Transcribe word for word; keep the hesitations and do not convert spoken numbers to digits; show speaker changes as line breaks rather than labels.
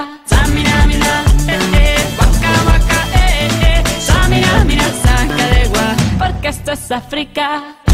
África. Samina, mina, eh, eh, waka, waka, eh, eh. Samina, mina, saca de gua, porque esto es África.